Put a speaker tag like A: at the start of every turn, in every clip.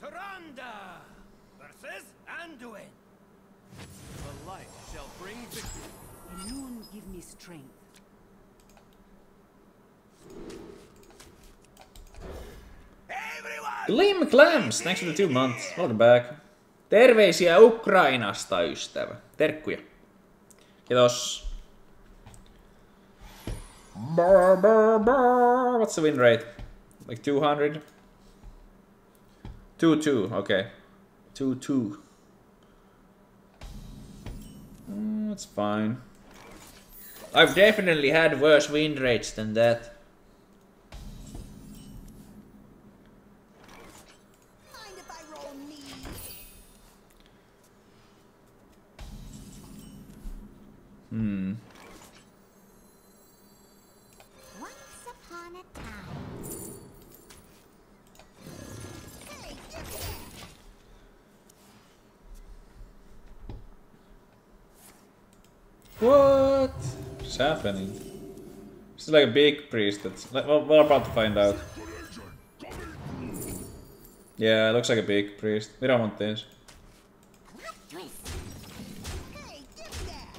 A: Tyrande versus Anduin. The light shall bring victory.
B: Elune give me strength.
C: Glim Clams, thanks for the 2 months. Welcome back. Terveisiä Ukrainasta, ystävä. Terkkuja. Kiitos. What's the win rate? Like 200? 2-2, okay. 2-2. That's fine. I've definitely had worse win rates than that.
D: Once upon a time. Hey, give me that.
C: What is happening? This is like a big priest. That's well, we're about to find out. Yeah, it looks like a big priest. We don't want this.
D: Hey, give me that.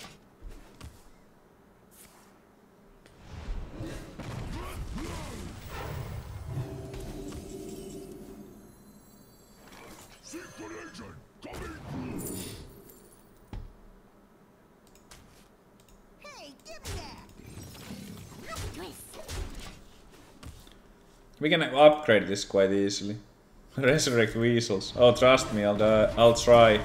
D: Hey, give me that.
C: We can upgrade this quite easily. Resurrect weasels. Oh, trust me, I'll try.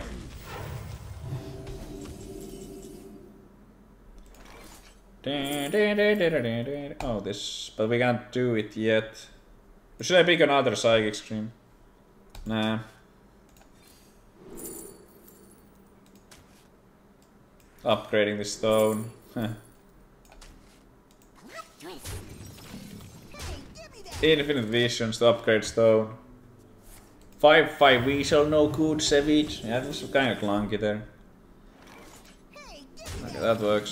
C: Oh, this, but we can't do it yet. Should I pick another psychic stream? Nah. Upgrading the stone. Infinite visions to upgrade stone. 5-5 weasel, no good, Savage. Yeah, this is kind of clunky there. Okay, that works.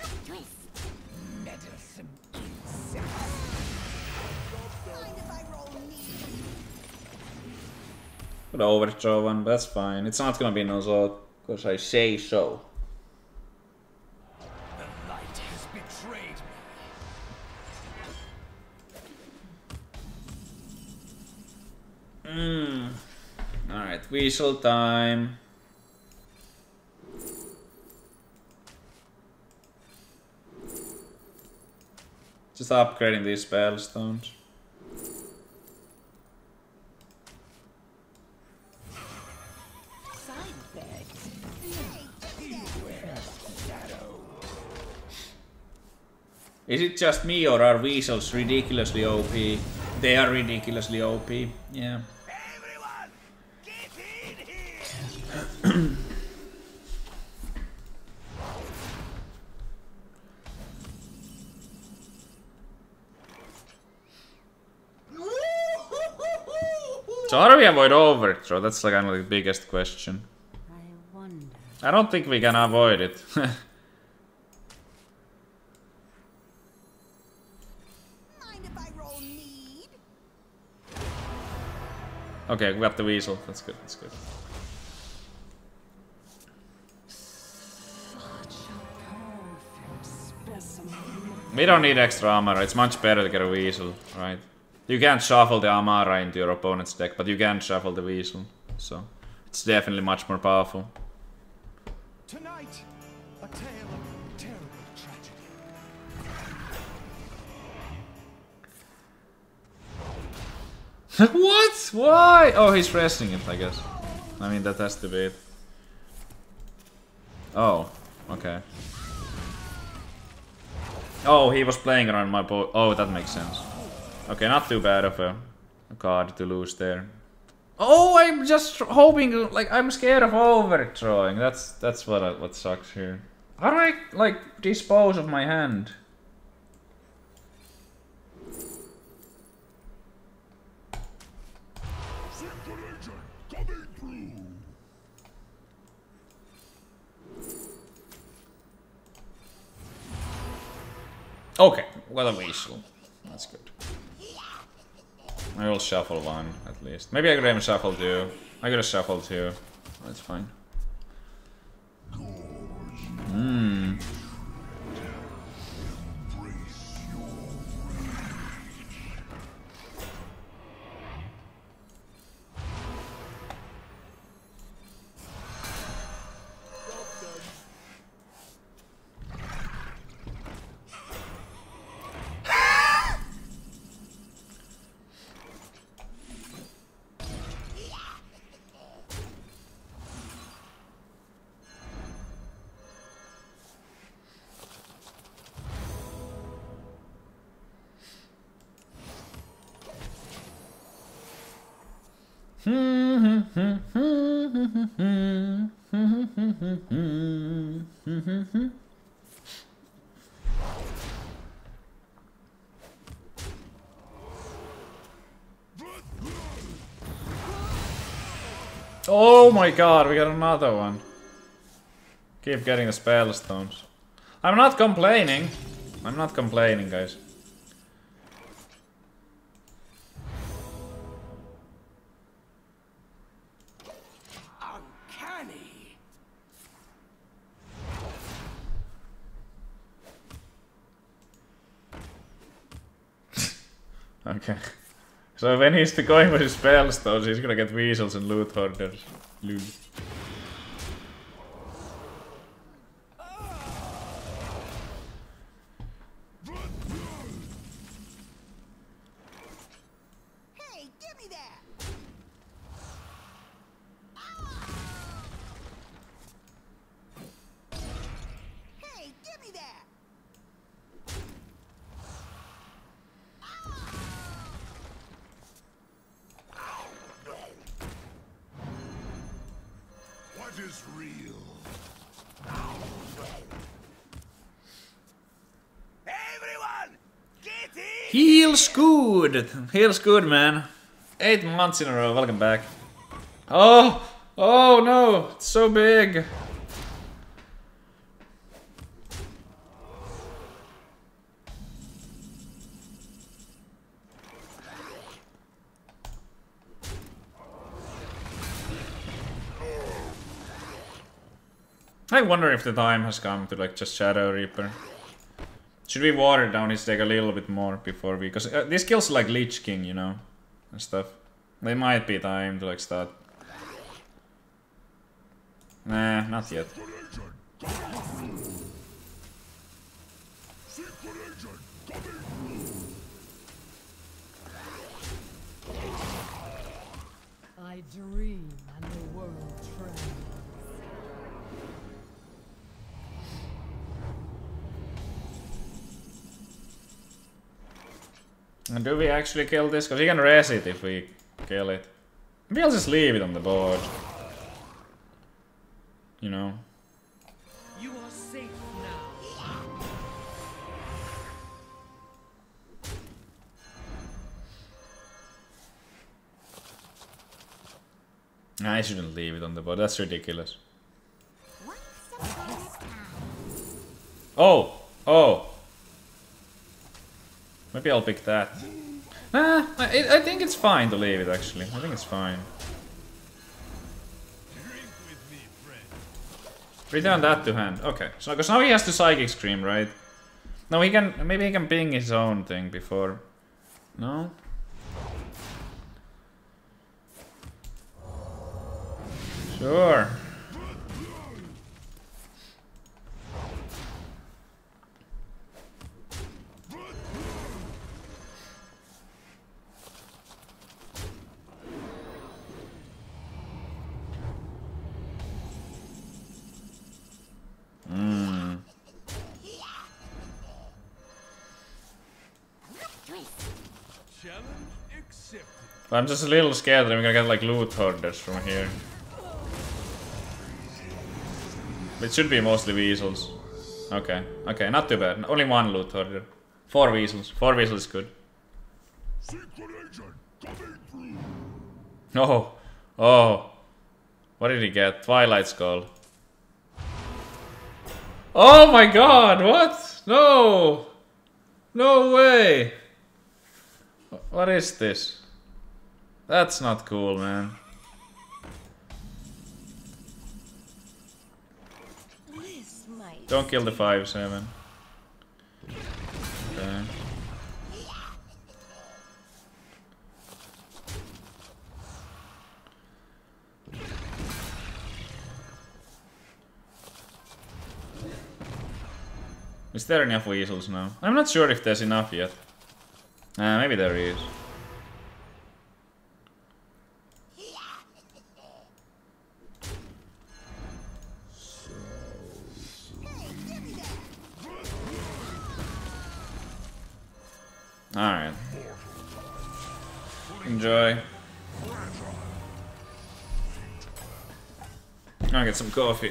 C: Could overthrow one, but that's fine. It's not gonna be no Zod, because I say so.
A: The light has betrayed me.
C: Alright, weasel time. Just upgrading these spell stones. Is it just me or are weasels ridiculously OP? They are ridiculously OP, yeah.
A: Everyone, get in here.
C: So how do we avoid overthrow? That's like kind of the biggest question.
B: I wonder.
C: I don't think we can avoid it. Okay, we got the weasel. That's good. That's good. We don't need extra Amara. It's much better to get a weasel, right? You can't shuffle the Amara into your opponent's deck, but you can shuffle the weasel. So it's definitely much more powerful.
A: Tonight, a tale of terrible tragedy.
C: What? Why? Oh, he's resting it, I guess. I mean, that has to be it. Oh, okay. Oh, he was playing around my boat. Oh, that makes sense. Okay, not too bad of a card to lose there. Oh, I'm just hoping, like, I'm scared of overthrowing. That's what sucks here. How do I, like, dispose of my hand? Okay, well, a weasel. That's good. I will shuffle one, at least. Maybe I could even shuffle two. I could have shuffled two. That's fine. Hmm. Oh my god, we got another one. Keep getting the spell stones. I'm not complaining. I'm not complaining, guys.
A: Uncanny.
C: Okay. So when he's going with his spell stones, he's gonna get weasels and loot hoarders. Loot.
D: Hey, give me that! Hey, give me that!
A: What is real? Everyone, get in!
C: Heals good! Heals good, man. 8 months in a row, welcome back. Oh! Oh no! It's so big! I wonder if the time has come to like just Shadow Reaper. Should we water down his deck a little bit more before we... Because these kills like Lich King, you know, and stuff. They might be time to like start. Nah, not yet.
B: I dream and the world trembles.
C: And do we actually kill this? Because he can res it if we kill it. Maybe I'll just leave it on the board. You know.
A: You are safe now.
C: Nah, I shouldn't leave it on the board. That's ridiculous.
D: Once upon a time.
C: Oh! Oh! Maybe I'll pick that. Nah, I think it's fine to leave it actually. I think it's fine.
A: Drink with me, friend.
C: Return that to hand. Okay. So, because now he has to Psychic Scream, right? No, he can... Maybe he can ping his own thing before... No? Sure.
A: Challenge accepted.
C: But I'm just a little scared that I'm gonna get like loot hoarders from here. It should be mostly weasels. Okay, okay, not too bad. Only one loot hoarder. 4 weasels. 4 weasels is good.
A: Secret agent coming through.
C: Oh, oh. What did he get? Twilight Skull. Oh my god, what? No! No way! What is this? That's not cool, man.
D: This might.
C: Don't kill the 5/7. Okay. Is there enough weasels now? I'm not sure if there's enough yet. Maybe there is. Alright. Enjoy. I'll get some coffee.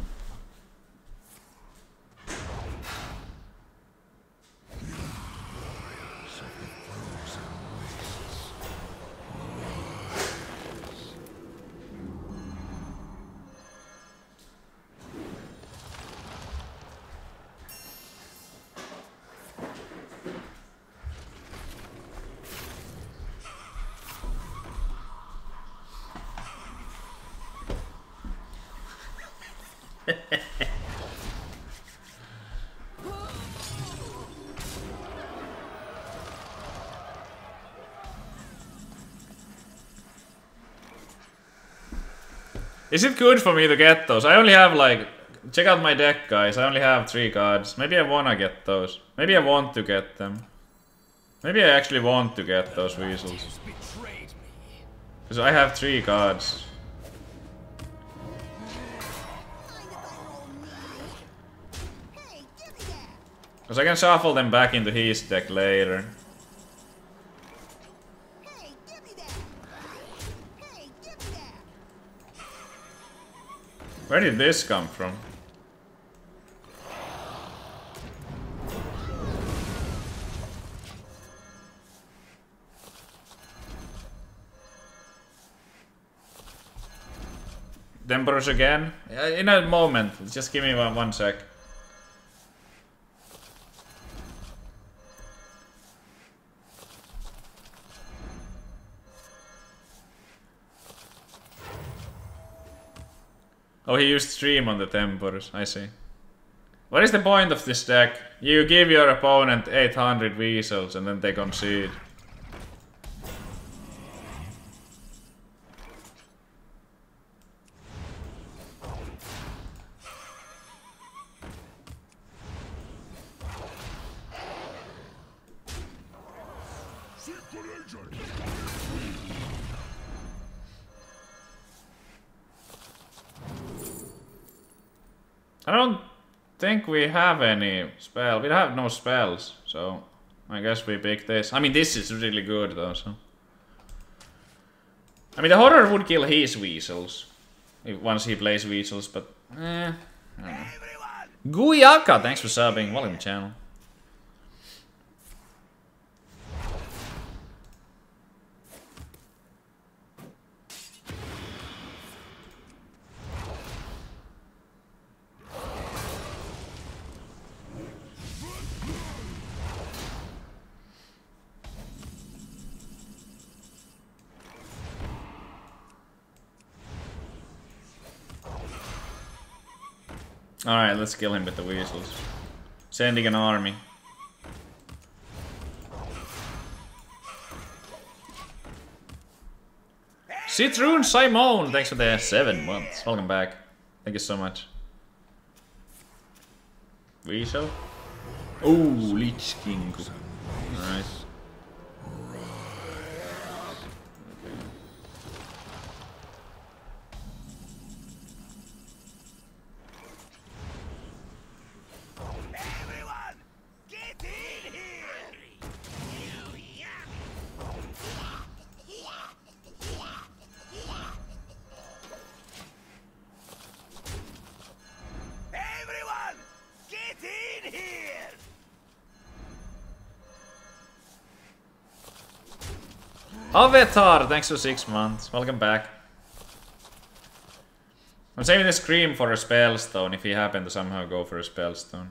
C: Is it good for me to get those? I only have like... Check out my deck, guys. I only have 3 cards. Maybe I wanna get those. Maybe I want to get them. Maybe I actually want to get those weasels. Because I have 3 cards.
D: Hey, give me that.
C: Because I can shuffle them back into his deck later.
D: Hey, give me that. Hey, give me that.
C: Where did this come from? Emperors again? In a moment. Just give me one sec. Oh, he used stream on the Tempors. I see. What is the point of this deck? You give your opponent 800 weasels and then they concede.
A: Secret agent.
C: I don't think we have any spell. We have no spells, so I guess we pick this. I mean, this is really good though, so. I mean, the horror would kill his weasels once he plays weasels, but I don't know. Guyaka, thanks for subbing. Welcome to the channel. Alright, let's kill him with the weasels. Sending an army. Citroen Simone, thanks for the 7 months. Welcome back. Thank you so much. Weasel? Oh, Lich King. Nice. Avatar, thanks for 6 months. Welcome back. I'm saving the Scream for a Spellstone if he happened to somehow go for a Spellstone.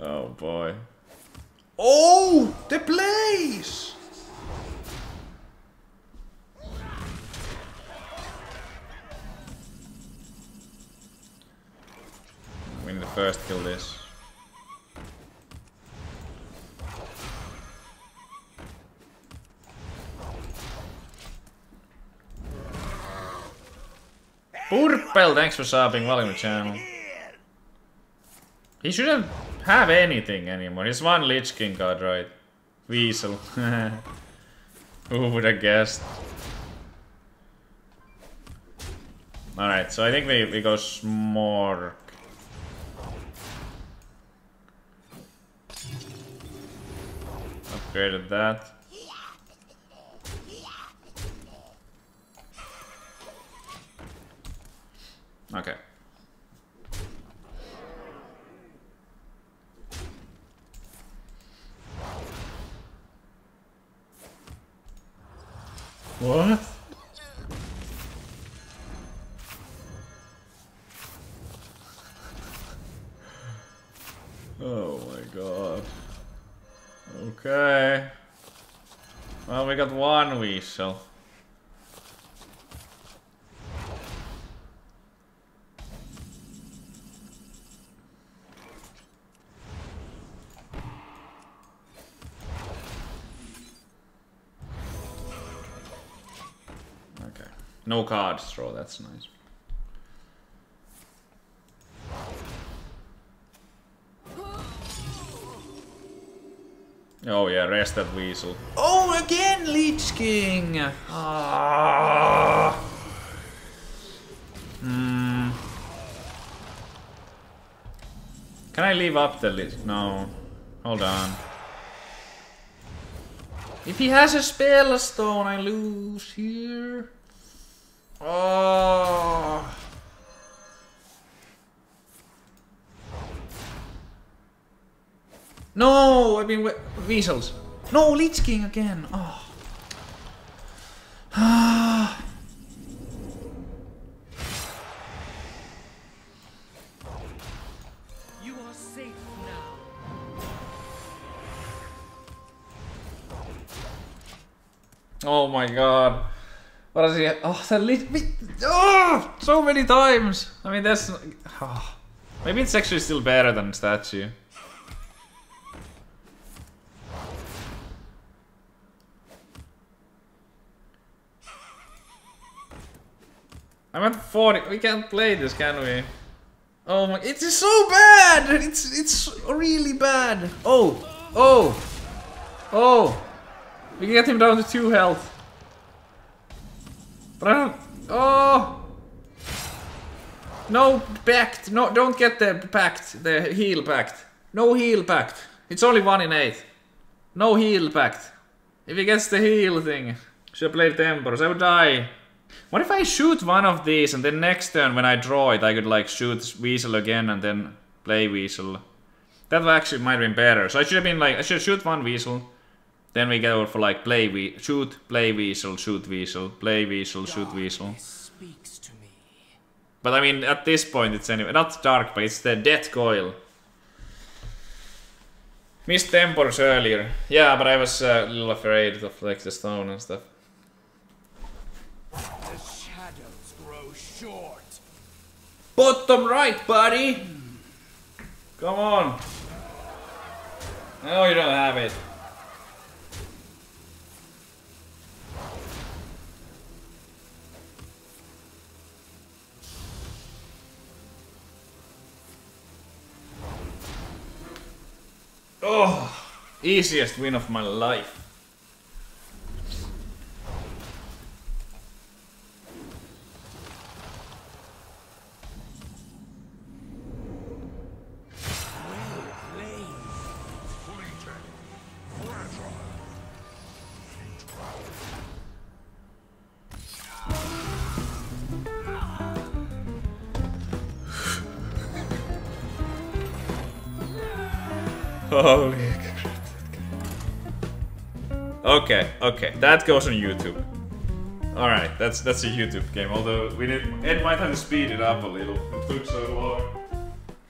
C: Oh boy. Oh! The place! We need to first kill this. Purple, thanks for subbing. Welcome to the channel. He shouldn't have anything anymore. He's one Lich King card, right? Weasel. Who would have guessed? Alright, so I think we go Smork. Upgraded that. Okay. What? Oh my god. Okay. Well, we got one Weasel. Okay. No cards draw, that's nice. Oh yeah, rest that Weasel. Oh, again Lich King! Ah. Can I leave up the Lich? No. Hold on. If he has a spell stone, I lose here. Oh. No, I mean Weasels. No, Lich King again. Oh.
B: You are safe now.
C: Oh my god. What is he? Oh, the Lich. Oh, so many times. I mean, that's. Oh. Maybe it's actually still better than statue. I'm at 40. We can't play this, can we? Oh my! It is so bad. It's really bad. Oh, oh, oh! We can get him down to 2 health. But I don't. Oh! No pact. No, don't get the pact. The heal pact. No heal pact. It's only 1 in 8. No heal pact. If he gets the heal thing, should have played Temperos. I would die. What if I shoot one of these and then next turn when I draw it I could like shoot Weasel again and then play Weasel? That actually might have been better. So I should have been like, I should shoot one Weasel. Then we go for like shoot, play Weasel, shoot Weasel, play Weasel, shoot Weasel.
B: Speaks to me.
C: But I mean at this point it's anyway, not dark, but it's the Death Coil. Missed Temperos earlier. Yeah, but I was a little afraid of like the stone and stuff.
A: The shadows grow short.
C: Bottom right, buddy! Come on! No, you don't have it. Oh! Easiest win of my life. Holy crap. Okay, okay, that goes on YouTube. Alright, that's a YouTube game, although Ed might have to speed it up a little. It took so long.